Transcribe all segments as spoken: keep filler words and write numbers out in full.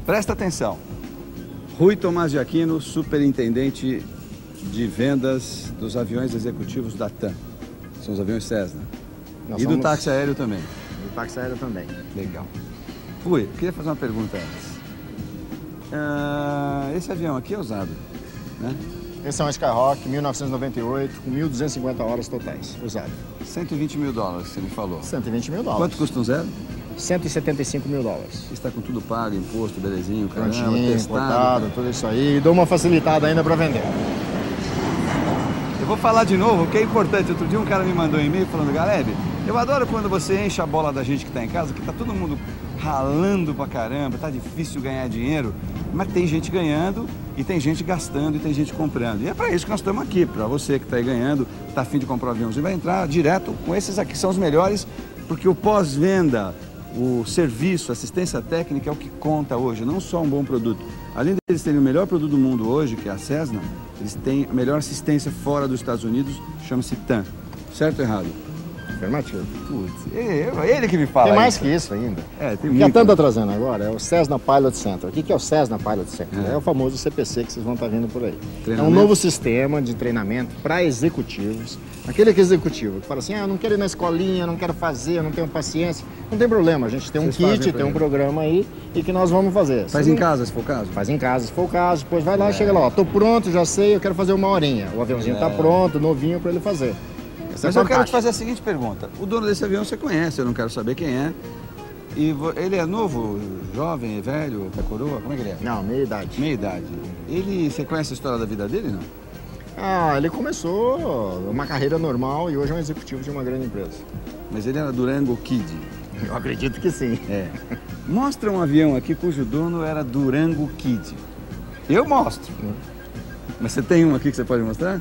Presta atenção. Rui Tomás de Aquino, superintendente de vendas dos aviões executivos da TAM. São os aviões Cessna. Nós e somos... do táxi aéreo também. Do táxi aéreo também. Legal. Rui, eu queria fazer uma pergunta antes. Uh, esse avião aqui é usado, né? Esse é um Skyhawk mil novecentos e noventa e oito, com mil duzentas e cinquenta horas totais, usado. cento e vinte mil dólares, você me falou. cento e vinte mil dólares. Quanto custa um zero? cento e setenta e cinco mil dólares. Está com tudo pago, imposto, belezinho, caramba, Prontinho, testado. importado, tudo isso aí. E dou uma facilitada ainda para vender. Eu vou falar de novo, o que é importante. Outro dia um cara me mandou um e-mail falando: Galeb, eu adoro quando você enche a bola da gente que está em casa, que está todo mundo ralando pra caramba, tá difícil ganhar dinheiro, mas tem gente ganhando e tem gente gastando e tem gente comprando. E é para isso que nós estamos aqui, para você que está aí ganhando, está afim de comprar um aviãozinho, vai entrar direto com esses aqui, são os melhores, porque o pós-venda, o serviço, a assistência técnica é o que conta hoje, não só um bom produto. Além deles terem o melhor produto do mundo hoje, que é a Cessna, eles têm a melhor assistência fora dos Estados Unidos, chama-se TAM. Certo ou errado? Afirmativo. Putz, é ele que me fala. Tem mais isso. que isso ainda. É, tem o que a muito. TAM está trazendo agora é o Cessna Pilot Center. O que é o Cessna Pilot Center? É, é o famoso C P C que vocês vão estar vendo por aí. É um Treinamento? novo sistema de treinamento para executivos. Aquele que é executivo, que fala assim, ah, eu não quero ir na escolinha, não quero fazer, não tenho paciência. Não tem problema, a gente tem um Vocês kit, tem um programa aí e que nós vamos fazer. Faz Você em não... casa, se for o caso? Faz em casa, se for o caso. Depois vai lá, é. chega lá, ó, tô pronto, já sei, eu quero fazer uma horinha. O aviãozinho é. tá pronto, novinho para ele fazer. Essa Mas é eu quero te fazer a seguinte pergunta. O dono desse avião você conhece, eu não quero saber quem é. E vo... ele é novo, jovem, velho, é coroa? Como é que ele é? Não, meia idade. Meia idade. Ele, você conhece a história da vida dele, não? Ah, ele começou uma carreira normal e hoje é um executivo de uma grande empresa. Mas ele era Durango Kid. Eu acredito que sim. É. Mostra um avião aqui cujo dono era Durango Kid. Eu mostro. Mas você tem um aqui que você pode mostrar?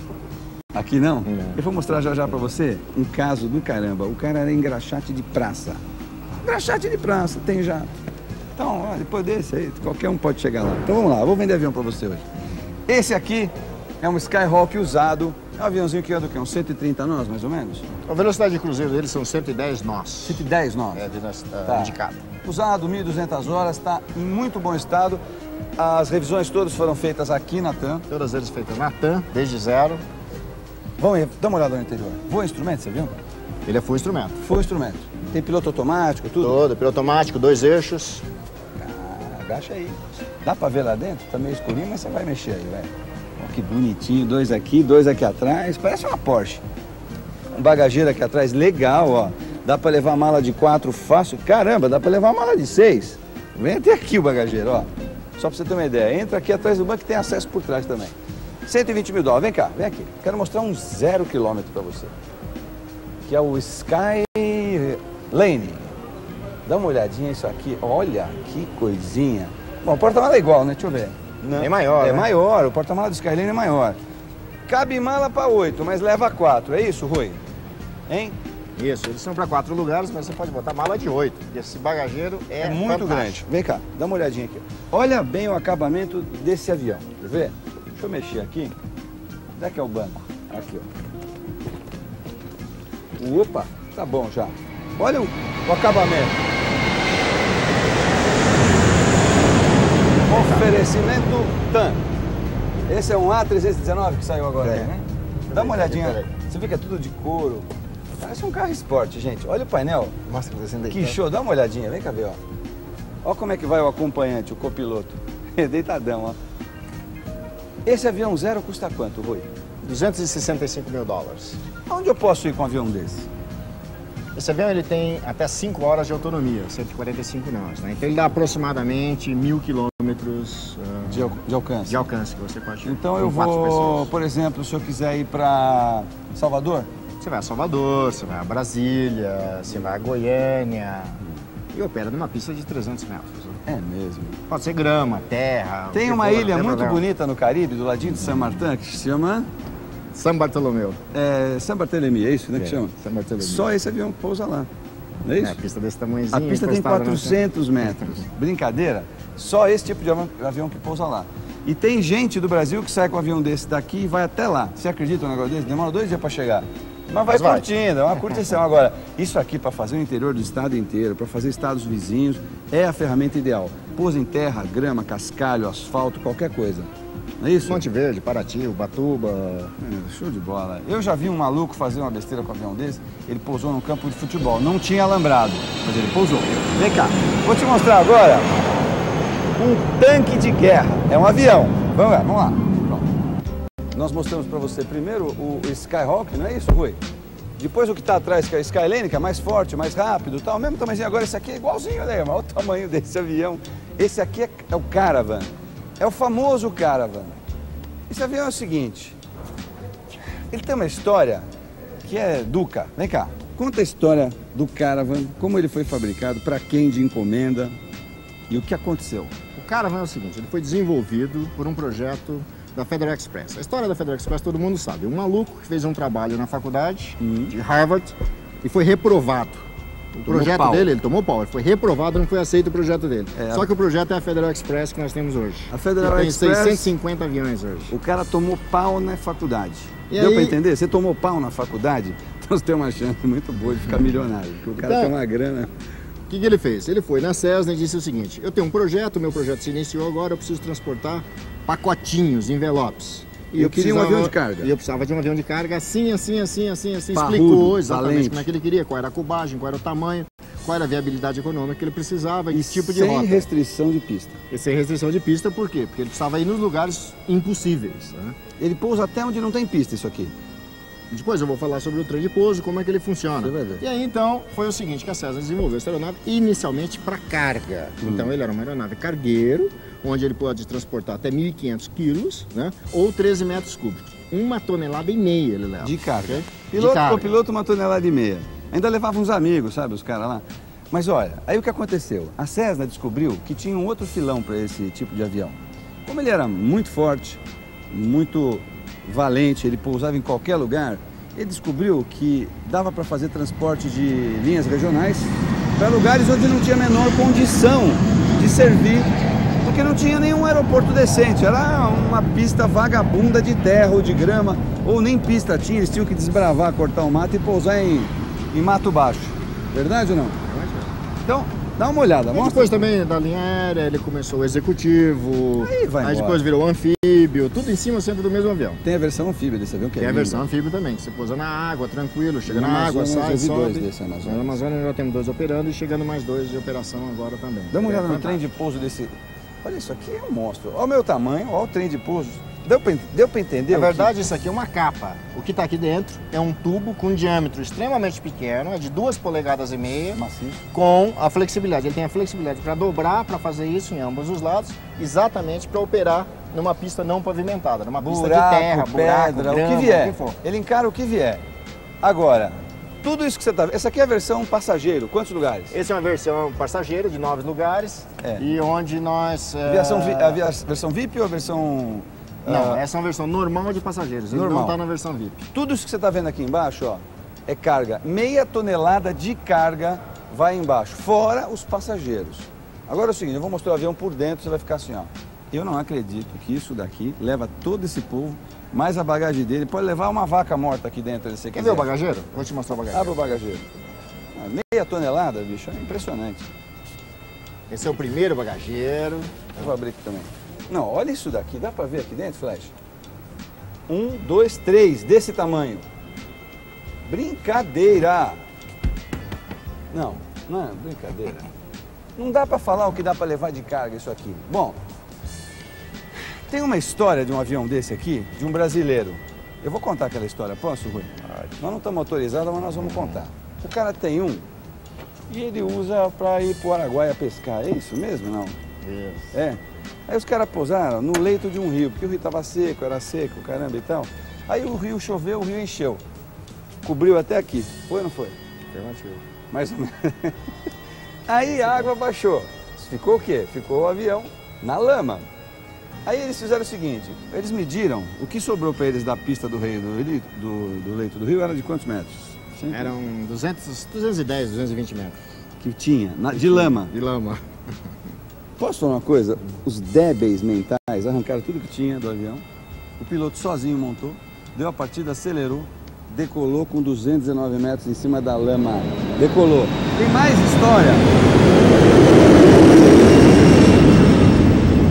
Aqui não? não? Eu vou mostrar já já pra você um caso do caramba. O cara era engraxate de praça. Engraxate de praça, tem jato. Então, ó, depois desse aí, qualquer um pode chegar lá. Então vamos lá, eu vou vender avião pra você hoje. Esse aqui é um Skyhawk usado. É um aviãozinho que anda o quê? Uns cento e trinta nós, mais ou menos? A velocidade de cruzeiro dele são cento e dez nós. cento e dez nós? É, de, uh, tá. indicado. Usado, mil e duzentas horas, está em muito bom estado. As revisões todas foram feitas aqui na TAM. Todas elas feitas na TAM, desde zero. Vamos dar uma olhada no interior. Voa instrumento, você viu? Ele é full instrumento. Full instrumento. Tem piloto automático, tudo? Todo, piloto automático, dois eixos. Ah, agacha aí. Dá pra ver lá dentro? Tá meio escurinho, mas você vai mexer aí, velho. Olha que bonitinho, dois aqui, dois aqui atrás. Parece uma Porsche. Um bagageiro aqui atrás, legal, ó. Dá pra levar mala de quatro fácil. Caramba, dá pra levar mala de seis. Vem até aqui o bagageiro, ó. Só pra você ter uma ideia. Entra aqui atrás do banco que tem acesso por trás também. cento e vinte mil dólares. Vem cá, vem aqui. Quero mostrar um zero quilômetro pra você. Que é o Sky Lane. Dá uma olhadinha isso aqui. Olha que coisinha. Bom, o porta-mala é igual, né? Deixa eu ver. Não. É maior, É né? maior. O porta-mala do Skylane é maior. Cabe mala para oito, mas leva quatro. É isso, Rui? Hein? Isso, eles são para quatro lugares, mas você pode botar mala de oito. Esse bagageiro é, É muito fantástico. grande. Vem cá, dá uma olhadinha aqui. Olha bem o acabamento desse avião. Quer ver? Deixa eu mexer aqui. Onde é que é o banco? Aqui, ó. Opa, tá bom já. Olha o, o acabamento. Oferecimento TAM. Esse é um A trezentos e dezenove que saiu agora, É. aí, né? Dá uma olhadinha. Você vê que é tudo de couro. Parece um carro esporte, gente. Olha o painel. Mostra pra você ainda. Que show. Dá uma olhadinha. Vem cá ver, ó. Olha como é que vai o acompanhante, o copiloto. Deitadão, ó. Esse avião zero custa quanto, Rui? duzentos e sessenta e cinco mil dólares. Onde eu posso ir com um avião desse? Esse avião ele tem até cinco horas de autonomia, cento e quarenta e cinco nós, né? Então ele dá aproximadamente mil quilômetros uh, De, al de alcance. de alcance que você pode. Então com eu quatro vou, pessoas. por exemplo, se eu quiser ir para Salvador, Você vai a Salvador, você vai a Brasília, você vai a Goiânia e opera numa pista de trezentos metros. Né? é mesmo. Pode ser grama, terra. Tem o que uma for, não ilha tem muito problema. bonita no Caribe, do ladinho de San Martin, que se chama São Bartolomeu. é, San Barthélemy, é isso, né, que É, chama? San Bartolomeu. Só esse avião que pousa lá, não é É, isso? a pista desse tamanhozinho. A pista tem encostada na- quatrocentos metros. Brincadeira? Só esse tipo de avião, avião que pousa lá. E tem gente do Brasil que sai com um avião desse daqui e vai até lá. Você acredita num negócio desse? Demora dois dias para chegar. Mas vai Mas vai. curtindo, é uma curtição. Agora, isso aqui para fazer o interior do estado inteiro, para fazer estados vizinhos, é a ferramenta ideal. pousa em terra, grama, cascalho, asfalto, qualquer coisa. Não é isso? Monte Verde, Paraty, Ubatuba. É, show de bola. Eu já vi um maluco fazer uma besteira com um avião desse. Ele pousou num campo de futebol. Não tinha alambrado, mas ele pousou. Vem cá, vou te mostrar agora um tanque de guerra. É um avião. Vamos lá, vamos lá. Pronto. Nós mostramos para você primeiro o Skyhawk, não é isso, Rui? Depois o que está atrás, que é a Skylane, que é mais forte, mais rápido e tal. O mesmo tamanhozinho. Agora esse aqui é igualzinho, né? Olha o tamanho desse avião. Esse aqui é, é o Caravan. É o famoso Caravan. Esse avião é o seguinte, ele tem uma história que é Duca. Vem cá, conta a história do Caravan, como ele foi fabricado, para quem de encomenda e o que aconteceu. O Caravan é o seguinte, ele foi desenvolvido por um projeto da Federal Express. A história da Federal Express todo mundo sabe. Um maluco que fez um trabalho na faculdade hum. de Harvard e foi reprovado. O tomou projeto pau. dele, ele tomou pau, ele foi reprovado, não foi aceito o projeto dele. É, Só que o projeto é a Federal Express que nós temos hoje. A Federal tem Express... seiscentos e cinquenta aviões hoje. O cara tomou pau na faculdade. E Deu aí... pra entender? Você tomou pau na faculdade, então você tem uma chance muito boa de ficar milionário, porque o cara então, tem uma grana... O que, que ele fez? Ele foi na Cessna e disse o seguinte, eu tenho um projeto, meu projeto se iniciou agora, eu preciso transportar pacotinhos, envelopes. E eu, eu queria um avião de carga. E eu precisava de um avião de carga assim, assim, assim, assim, assim. Parrudo, explicou exatamente valente. como é que ele queria, qual era a cubagem, qual era o tamanho, qual era a viabilidade econômica que ele precisava, e que tipo de sem rota. Sem restrição de pista. E sem restrição de pista, por quê? Porque ele precisava ir nos lugares impossíveis. Né? Ele pousa até onde não tem pista, isso aqui. Depois eu vou falar sobre o trem de pouso, como é que ele funciona. Você vai ver. E aí então foi o seguinte, que a Cessna desenvolveu essa aeronave inicialmente para carga. Hum. Então ele era uma aeronave cargueiro, onde ele pode transportar até mil e quinhentos quilos, né? Ou treze metros cúbicos. Uma tonelada e meia ele leva. De carga. Okay? Piloto, de carga. O piloto uma tonelada e meia. Ainda levava uns amigos, sabe, os caras lá. Mas olha, aí o que aconteceu? A Cessna descobriu que tinha um outro filão para esse tipo de avião. Como ele era muito forte, muito valente, ele pousava em qualquer lugar, ele descobriu que dava para fazer transporte de linhas regionais para lugares onde não tinha a menor condição de servir, porque não tinha nenhum aeroporto decente, era uma pista vagabunda de terra ou de grama, ou nem pista tinha, eles tinham que desbravar, cortar o mato e pousar em, em mato baixo. Verdade ou não? Então, dá uma olhada. E depois também da linha aérea, ele começou o executivo, aí, vai aí depois virou o anfíbio, tudo em cima sempre do mesmo avião. Tem a versão anfíbia desse avião que é Tem a lindo. versão anfíbio também, que você pousa na água, tranquilo, chega na na água, sai, sobe. Dois desse Amazonas. Na Amazônia já temos dois operando e chegando mais dois de operação agora também. Dá uma olhada é no trem de pouso desse... Olha, isso aqui é um monstro. Olha o meu tamanho, olha o trem de pouso. Deu pra, deu pra entender? Na verdade, que... isso aqui é uma capa. O que está aqui dentro é um tubo com um diâmetro extremamente pequeno, é de duas polegadas e meia, macio, com a flexibilidade. Ele tem a flexibilidade para dobrar, para fazer isso em ambos os lados, exatamente para operar numa pista não pavimentada, numa buraco, pista de terra, buraco, pedra, grama, o que vier. O que for. Ele encara o que vier. Agora, tudo isso que você está vendo, essa aqui é a versão passageiro, quantos lugares? Essa é uma versão passageiro de nove lugares, é. E onde nós... Aviação, é... a versão V I P ou a versão... Não, essa é uma versão normal de passageiros, ele normal. não está na versão V I P. Tudo isso que você está vendo aqui embaixo, ó, é carga. Meia tonelada de carga vai embaixo, fora os passageiros. Agora é o seguinte, eu vou mostrar o avião por dentro, você vai ficar assim, ó. Eu não acredito que isso daqui leva todo esse povo, mais a bagagem dele, pode levar uma vaca morta aqui dentro, se você Quer quiser. ver o bagageiro? Vou te mostrar o bagageiro. Abre o bagageiro. Ah, meia tonelada, bicho, é impressionante. Esse é o primeiro bagageiro. Eu vou abrir aqui também. Não, olha isso daqui, dá pra ver aqui dentro, Flash? Um, dois, três, desse tamanho. Brincadeira! Não, não é brincadeira. Não dá pra falar o que dá pra levar de carga isso aqui. Bom, tem uma história de um avião desse aqui, de um brasileiro. Eu vou contar aquela história, posso, Rui? Nós não estamos autorizados, mas nós vamos contar. O cara tem um e ele usa pra ir pro Araguaia pescar. É isso mesmo, não? Isso. É. Aí os caras pousaram no leito de um rio, porque o rio estava seco, era seco, caramba e tal. Aí o rio choveu, o rio encheu. Cobriu até aqui. Foi ou não foi? Afirmativo. Mais ou menos. Aí a água baixou. Ficou o quê? Ficou o avião na lama. Aí eles fizeram o seguinte, eles mediram, o que sobrou para eles da pista do, rei, do, do, do leito do rio era de quantos metros? Sempre? Eram duzentos, duzentos e dez, duzentos e vinte metros. Que tinha, na, de lama. De lama. Posso falar uma coisa? Os débeis mentais arrancaram tudo que tinha do avião. O piloto sozinho montou, deu a partida, acelerou, decolou com duzentos e nove metros em cima da lama. Decolou. Tem mais história.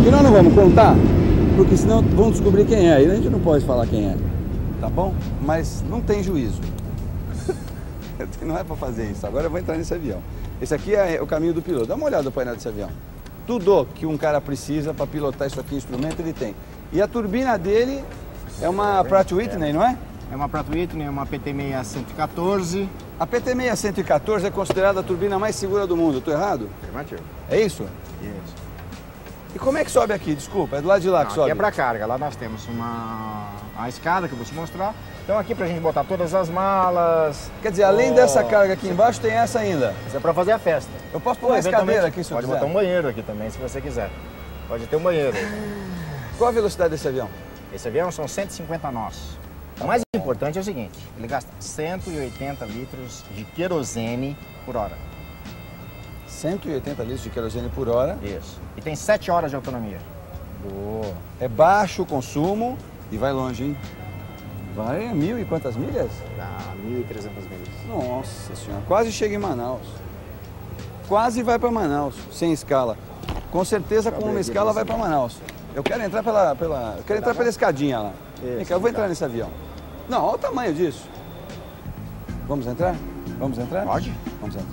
que nós não vamos contar, porque senão vão descobrir quem é. E a gente não pode falar quem é, tá bom? Mas não tem juízo. Não é para fazer isso. Agora eu vou entrar nesse avião. Esse aqui é o caminho do piloto. Dá uma olhada no painel desse avião. Tudo que um cara precisa para pilotar isso aqui, instrumento, ele tem. E a turbina dele é uma Pratt Whitney, não é? É uma Pratt Whitney, é uma P T seis cento e quatorze. A P T seis cento e quatorze é considerada a turbina mais segura do mundo, estou errado? Afirmativo. É isso? Isso. E como é que sobe aqui? Desculpa, é do lado de lá Não, que aqui sobe? é para carga, lá nós temos uma, uma escada que eu vou te mostrar. Então aqui pra gente botar todas as malas. Quer dizer, além oh, dessa carga aqui embaixo, tem essa ainda. Isso é para fazer a festa. Eu posso pôr uma escadeira aqui se eu Pode quiser. botar um banheiro aqui também, se você quiser. Pode ter um banheiro. Qual a velocidade desse avião? Esse avião são cento e cinquenta nós. O mais importante é o seguinte, ele gasta cento e oitenta litros de querosene por hora. cento e oitenta litros de querosene por hora. Isso. E tem sete horas de autonomia. Boa. É baixo o consumo e vai longe, hein? Vai a mil e quantas milhas? Ah, mil e trezentas milhas. Nossa senhora, quase chega em Manaus. Quase vai para Manaus, sem escala. Com certeza com uma escala vai para Manaus. Eu quero entrar pela, pela, eu quero entrar pela escadinha lá. Vem cá, eu vou entrar nesse avião. Não, olha o tamanho disso. Vamos entrar? Vamos entrar? Pode. Vamos entrar.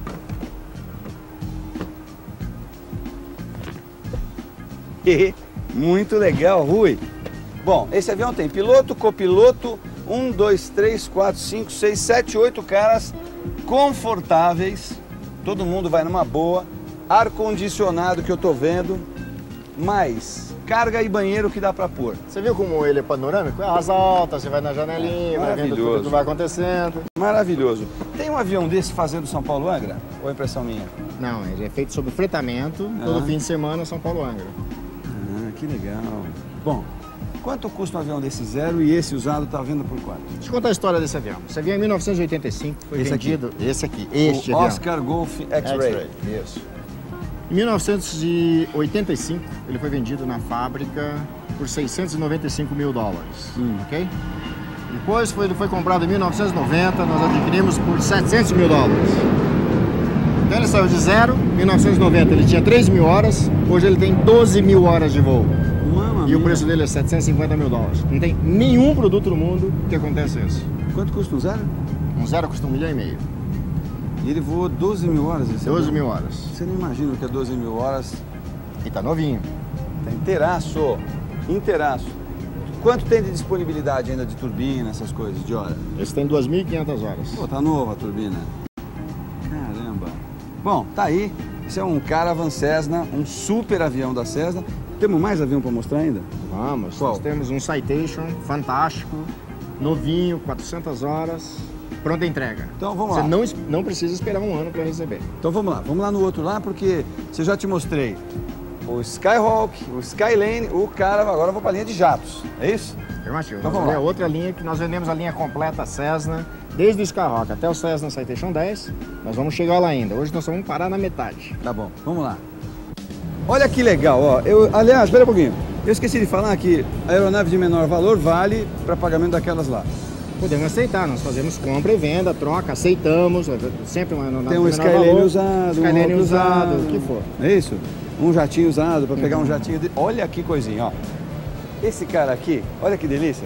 Muito legal, Rui. Bom, esse avião tem piloto, copiloto, um, dois, três, quatro, cinco, seis, sete, oito caras confortáveis. Todo mundo vai numa boa. Ar-condicionado que eu tô vendo. Mais carga e banheiro que dá pra pôr. Você viu como ele é panorâmico? É asa alta, você vai na janelinha, vai vendo tudo que vai acontecendo. Maravilhoso. Tem um avião desse fazendo São Paulo-Angra? Ou é impressão minha? Não, ele é feito sob fretamento, Ah. todo fim de semana São Paulo-Angra. Ah, que legal. Bom, quanto custa um avião desse zero e esse usado tá vendo por quanto? Deixa eu contar a história desse avião. Esse avião em mil novecentos e oitenta e cinco foi Esse vendido... Aqui? Esse aqui, este o avião. Oscar Golf X-Ray. Isso. Em mil novecentos e oitenta e cinco, ele foi vendido na fábrica por seiscentos e noventa e cinco mil dólares, Hum. ok? Depois foi, ele foi comprado em mil novecentos e noventa, nós adquirimos por setecentos mil dólares. Então ele saiu de zero, em mil novecentos e noventa ele tinha três mil horas, hoje ele tem doze mil horas de voo. Mamma E mia. o preço dele é setecentos e cinquenta mil dólares. Não tem nenhum produto no mundo que acontece isso. Quanto custa um zero? Um zero custa um milhão e meio. E ele voou doze mil horas esse doze avião? mil horas. Você não imagina o que é doze mil horas? E tá novinho. Tá inteiraço, inteiraço. Quanto tem de disponibilidade ainda de turbina, essas coisas, de hora? Esse tem duas mil e quinhentas horas. Pô, tá nova a turbina. Caramba. Bom, tá aí. Esse é um Caravan Cessna, um super avião da Cessna. Temos mais avião para mostrar ainda? Vamos. Qual? Nós temos um Citation fantástico, novinho, quatrocentas horas, pronta entrega. Então vamos Você lá. não, não precisa esperar um ano para receber. Então vamos lá. Vamos lá no outro lá, porque você já te mostrei o Skyhawk, o Skylane, o Caravan. Agora eu vou para a linha de jatos. É isso? Afirmativo. Então Nós vamos vamos ver lá. outra linha que nós vendemos a linha completa Cessna, desde o Skyhawk até o Cessna Citation dez. Nós vamos chegar lá ainda. Hoje nós vamos parar na metade. Tá bom, vamos lá. Olha que legal, ó. Eu, aliás, espera um pouquinho. Eu esqueci de falar que a aeronave de menor valor vale para pagamento daquelas lá. Podemos aceitar, nós fazemos compra e venda, troca, aceitamos, sempre uma aeronave Tem um de menor Skylane valor, usado, um Skylane Hawk usado, o que for. É isso? Um jatinho usado para pegar um jatinho de... Olha que coisinha, ó. Esse cara aqui, olha que delícia.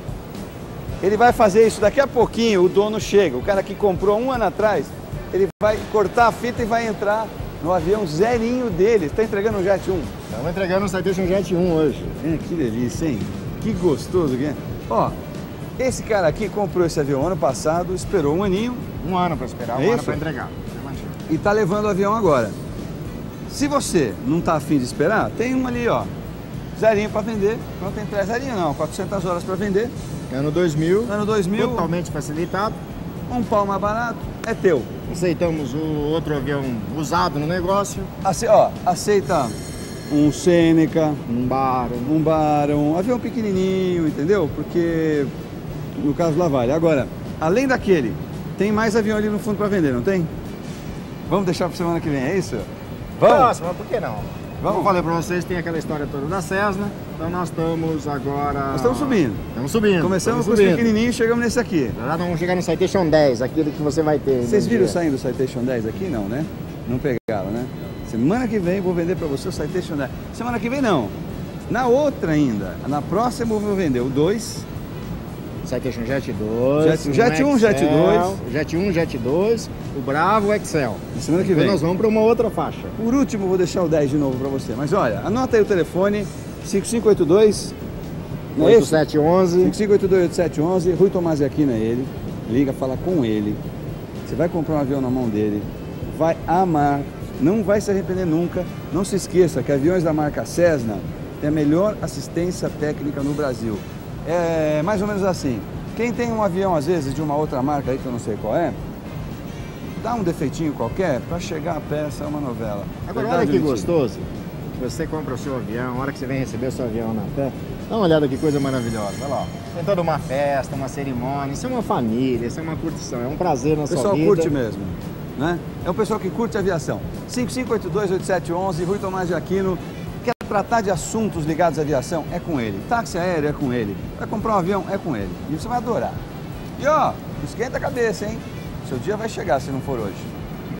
Ele vai fazer isso daqui a pouquinho, o dono chega. O cara que comprou um ano atrás, ele vai cortar a fita e vai entrar no avião zerinho dele. Está entregando um Jet um. Estamos entregando um Citation Jet um hoje. É, que delícia, hein? Que gostoso que é. Ó, esse cara aqui comprou esse avião ano passado, esperou um aninho Um ano para esperar, um É ano isso? para entregar. e tá levando o avião agora. Se você não tá afim de esperar, tem um ali, ó, zerinho para vender. Não tem pré zerinho não, quatrocentas horas para vender. Ano dois mil, Ano dois mil, totalmente facilitado. um pau mais barato, é teu. Aceitamos o outro avião usado no negócio, Ace, ó, aceita um Seneca, um bar. um Baron, um avião pequenininho, entendeu? Porque no caso lá vale. Agora, além daquele, tem mais avião ali no fundo para vender, não tem? Vamos deixar para semana que vem, é isso? Vamos? Próximo, por que não? Vamos. Como eu falei para vocês, tem aquela história toda da Cessna, então nós estamos agora... Nós estamos subindo. Estamos subindo. Começamos estamos com os subindo. pequenininhos e chegamos nesse aqui. Agora vamos chegar no Citation dez, aquilo que você vai ter. Vocês no viram dia. saindo do Citation dez aqui? Não, né? Não pegaram, né? semana que vem vou vender para você o Citation dez. Semana que vem não. Na outra ainda. Na próxima eu vou vender o dois. Citation Jet dois. Jet, Jet um, Jet dois. Jet um, Jet dois. O Bravo, o Excel. Na semana que Depois vem. nós vamos para uma outra faixa. Por último, vou deixar o dez de novo para você. Mas olha, anota aí o telefone. cinco cinco oito dois. Não é oito esse? sete um um. cinco cinco oito dois oito sete um um. Rui Tomasi Aquino é ele. Liga, fala com ele. Você vai comprar um avião na mão dele. Vai amar. Não vai se arrepender nunca. Não se esqueça que aviões da marca Cessna tem a melhor assistência técnica no Brasil. É mais ou menos assim. Quem tem um avião, às vezes, de uma outra marca aí, que eu não sei qual é, dá um defeitinho qualquer, para chegar a peça é uma novela. Agora, Verdade, olha que mentira? gostoso. Você compra o seu avião, a hora que você vem receber o seu avião na pé, dá uma olhada que coisa maravilhosa. Olha lá, ó. Tem toda uma festa, uma cerimônia, isso é uma família, isso é uma curtição, é um prazer na O sua pessoal vida. curte mesmo, né? É o pessoal que curte aviação. cinco cinco oito dois oito sete um um, Rui Tomasi Aquino. Quer tratar de assuntos ligados à aviação? É com ele. Táxi aéreo é com ele. Vai comprar um avião? É com ele. E você vai adorar. E ó, não esquenta a cabeça, hein? Seu dia vai chegar se não for hoje.